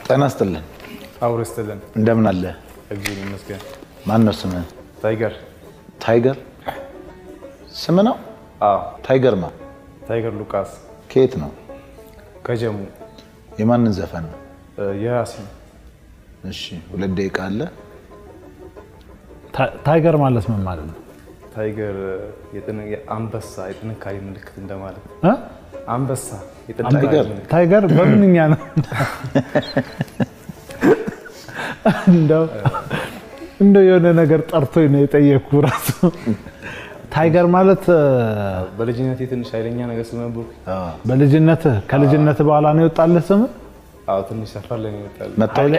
ጤና ይስጥልን አውር ይስጥልን እንደምን አለ እግዚአብሔር ይመስገን ማን ነው ስምህ ታይገር ስም ነው ታይገር ማ ታይገር ሉቃስ ከየት ነው ከጀሙ የማንን ዘፈን ነው የያሲን እሺ ሁለት ደቂቃ አለ ታይገር ማለት ምን ማለት ነው ታይገር አንበሳ የጥንካሬ ምልክት እንደማለት አንበሳ ታይገር በምንኛ ነው እንደው የሆነ ነገር ጠርቶኝ ነው የጠየቅኩ ራሱ ታይገር ማለት በልጅነቴ ትንሽ ኃይለኛ ነገር ስለነበርኩ በልጅነት ከልጅነት በኋላ ነው የወጣልህ ስም ትንሽ ሰፈር ላይ ነው የወጣልኝ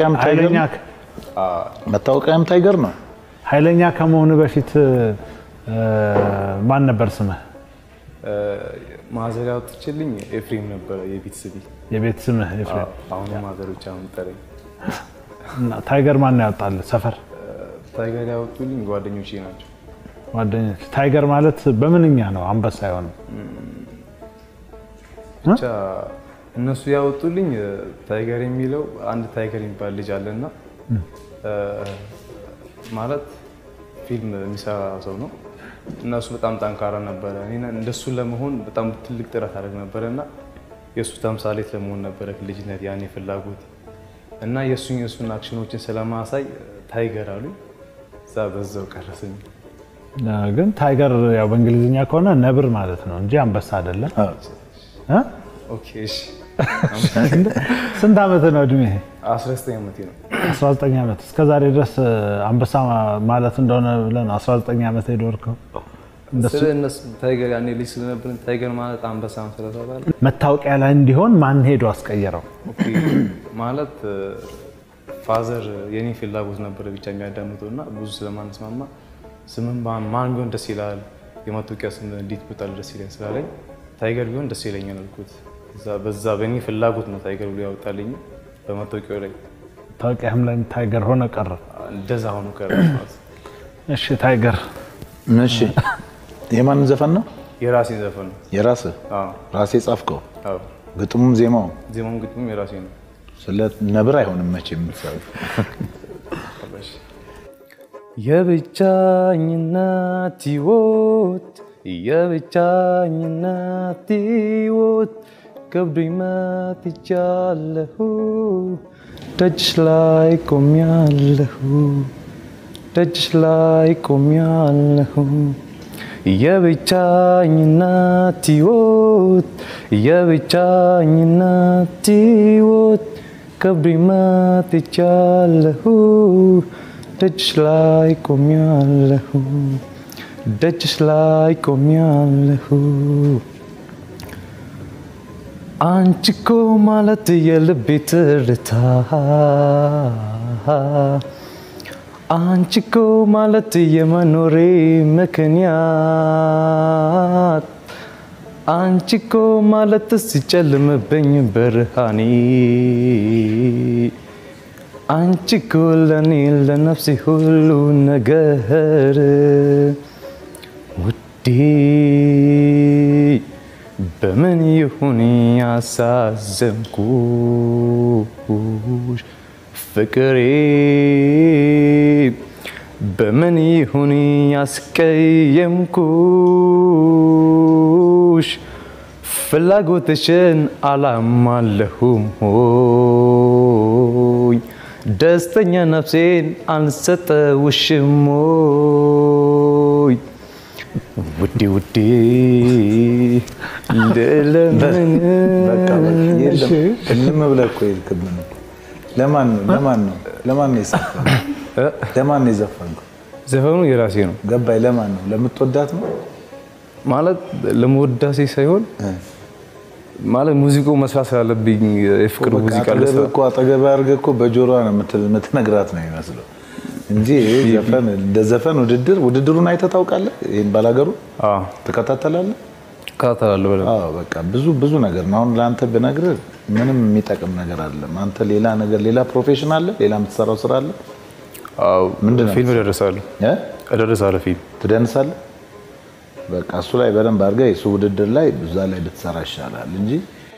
መታወቂያም ታይገር ነው ኃይለኛ ከመሆኑ በፊት ማን ነበር ስምህ ማዘሪያው ትችልኝ ኤፍሬም ነበር የቤት ስምህ ኤፍሬም አሁን ማዘሮች አሁን ጠረኝ እና ታይገር ማን ነው ያወጣልህ ሰፈር ታይገር ያወጡልኝ ጓደኞቼ ናቸው ጓደኞች ታይገር ማለት በምንኛ ነው አንበሳ አይሆንም ብቻ እነሱ ያወጡልኝ ታይገር የሚለው አንድ ታይገር የሚባል ልጅ አለና ማለት ፊልም የሚሰራ ሰው ነው እነሱ በጣም ጠንካራ ነበር እኔና እንደሱ ለመሆን በጣም ትልቅ ጥረት አደረግ ነበርና የሱ ተምሳሌት ለመሆን ነበር ልጅነት ያኔ ፍላጎት እና የሱን አክሽኖችን ስለማሳይ ታይገር አሉ በዛው ቀረሰኝ ግን ታይገር ያው በእንግሊዝኛ ከሆነ ነብር ማለት ነው እንጂ አንበሳ አይደለም ኦኬ እሺ ስንት አመት ነው እድሜ 19 አመት ነው 19 አመት እስከ ዛሬ ድረስ አንበሳ ማለት እንደሆነ ብለን 19 አመት ሄዶርከው እነሱ ታይገር ያኔ ልጅ ስለነበርን ታይገር ማለት አንበሳ ስለተባለ መታወቂያ ላይ እንዲሆን ማን ሄዶ አስቀየረው ኦኬ ማለት ፋዘር የኔ ፍላጎት ነበር ብቻ የሚያዳምጠውና ብዙ ስለማንስማማ ስምን ማን ቢሆን ደስ ይላል የመታወቂያ ስም እንዴት ብታል ደስ ይላል ስላለኝ ታይገር ቢሆን ደስ ይለኛል አልኩት በዛ በኔ ፍላጎት ነው ታይገር ብሎ ያወጣልኝ በመታወቂያው ላይ ታውቂያም ላይ ታይገር ሆነ ቀረ እንደዛ ሆኖ ቀረ እሺ ታይገር እሺ የማን ዘፈን ነው የራሴ ዘፈን ነው የራሴ ራሴ ጻፍከው ግጥሙም ዜማውም ግጥሙም የራሴ ነው ስለ ነብር አይሆንም መቼም ሰው የብቻኝነት ህይወት የብቻኝነት ህይወት ከብዶኝ መጥቻለሁ ደጅሽ ላይ ቆሜያለሁ የብቻኝነት ህይወት ከብዶኝ መጥቻለሁ ደጅሽ ላይ ቆሜያለሁ አንቺ እኮ ማለት የልቤ ትርታ አንቺ እኮ ማለት የመኖሬ ምክንያት አንቺ እኮ ማለት ሲጨልምብኝ ብርሃኔ አንቺ እኮ ለኔ ለነፍሴ ሁሉ ነገር ውዴ በምን ይሁን ያሳዘንኩሽ ፍቅሬ በምን ይሁን ያስቀየምኩሽ ፍላጎትሽን አላማለሁም ሆይ ደስተኛ ነፍሴን አልሰጠውሽም ሆይ ውዴ እንደለምን እልም ብለህ እኮ ይልክብን ለማን ነው የዘፈንከው ዘፈኑ የራሴ ነው ገባይ ለማን ነው ለምትወዳት ነው ማለት ለምወዳሴ ሳይሆን ማለት ሙዚቃው መስራት ስላለብኝ የፍቅር ሙዚቃ ለሰው እኮ አጠገብ አድርገህ እኮ በጆሮዋ ነው የምትነግራት ነው የሚመስለው እንጂ ዘፈን ውድድሩን አይተህ ታውቃለህ ይሄን ባላገሩ ተከታተላለህ በቃ ብዙ ነገር ነው አሁን ላንተ ብነግርህ ምንም የሚጠቅም ነገር አይደለም አንተ ሌላ ፕሮፌሽን አለ ሌላ የምትሰራው ስራ አለ ምንድነው ፊልም እደርሳለሁ ፊልም ትደንሳለህ በቃ እሱ ላይ በደንብ አድርገህ እሱ ውድድር ላይ ብዙ ላይ ብትሰራ ይሻላል እንጂ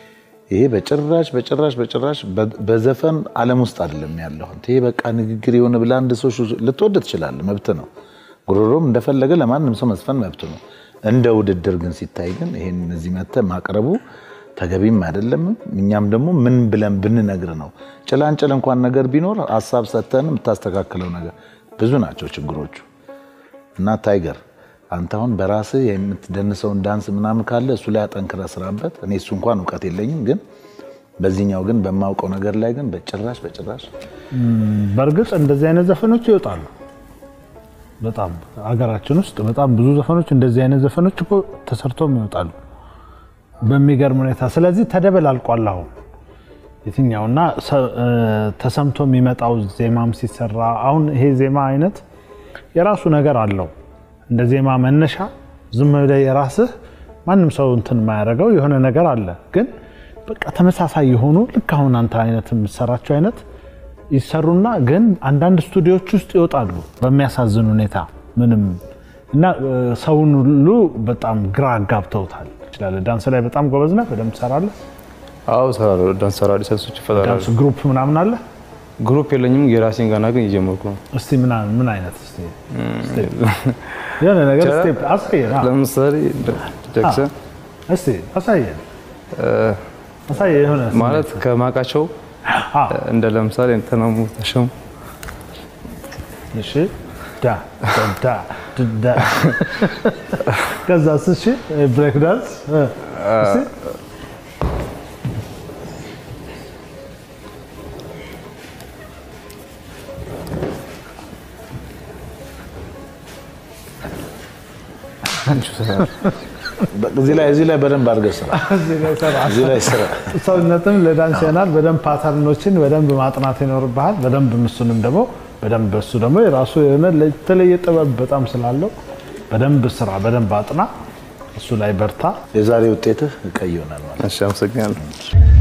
ይሄ በጭራሽ በዘፈን ዓለም ውስጥ አይደለም ያለው። ይሄ በቃ ንግግር የሆነ ብላ አንድ ሰው ልትወድ ትችላለህ፣ መብት ነው። ጉሮሮም እንደፈለገ ለማንም ሰው መስፈን መብት ነው። እንደ ውድድር ግን ሲታይ ግን ይሄን እዚህ መተህ ማቅረቡ ተገቢም አይደለም። እኛም ደግሞ ምን ብለን ብንነግር ነው? ጭላንጭል እንኳን ነገር ቢኖር ሐሳብ ሰተን የምታስተካክለው ነገር ብዙ ናቸው ችግሮቹ። እና ታይገር አንተ አሁን በራስህ የምትደንሰውን ዳንስ ምናምን ካለ እሱ ላይ አጠንክረህ ስራበት። እኔ እሱ እንኳን እውቀት የለኝም፣ ግን በዚህኛው ግን በማውቀው ነገር ላይ ግን በጭራሽ በእርግጥ እንደዚህ አይነት ዘፈኖች ይወጣሉ። በጣም አገራችን ውስጥ በጣም ብዙ ዘፈኖች እንደዚህ አይነት ዘፈኖች እኮ ተሰርተውም ይወጣሉ በሚገርም ሁኔታ። ስለዚህ ተደበላልቋል አሁን የትኛውና ተሰምቶ የሚመጣው ዜማም ሲሰራ አሁን ይሄ ዜማ አይነት የራሱ ነገር አለው። እንደ ዜማ መነሻ ዝም ብለህ የራስህ ማንም ሰው እንትን የማያደርገው የሆነ ነገር አለ። ግን በቃ ተመሳሳይ የሆኑ ልክ አሁን አንተ አይነት የምትሰራቸው አይነት ይሰሩና ግን አንዳንድ ስቱዲዮዎች ውስጥ ይወጣሉ በሚያሳዝን ሁኔታ ምንም እና ሰውን ሁሉ በጣም ግራ አጋብተውታል። ይችላል ዳንስ ላይ በጣም ጎበዝ ነህ፣ በደንብ ትሰራለህ? አዎ እሰራለሁ። ዳንስ ሰራለሁ። ሰልሶች ይፈጠራሉ። ዳንስ ግሩፕ ምናምን አለ? ግሩፕ የለኝም፣ የራሴን ጋና ግን እየጀመርኩ ነው። እስቲ ምን አይነት እስቲ የሆነ ነገር ስቴፕ አሳየን። ለምሳሌ ጃክሰን እስቲ አሳየን የሆነ ማለት ከማቃቸው እንደ ለምሳሌ እንተናሙ ተሸም እሺ ዳ ከዛ እሺ ብሬክ ዳንስ እሺ እዚህ ላይ በደንብ አድርገህ ስራ። እዚህ ላይ ስራ። ሰውነትም ለዳንስ ይሆናል። በደንብ ፓተርኖችን በደንብ ማጥናት ይኖርብሃል። በደንብ እሱንም ደግሞ በደንብ እሱ ደግሞ የራሱ የሆነ ለተለየ ጥበብ በጣም ስላለው በደንብ ስራ፣ በደንብ አጥና፣ እሱ ላይ በርታ። የዛሬ ውጤትህ ቀይ ይሆናል ማለት። እሺ አመሰግናለሁ።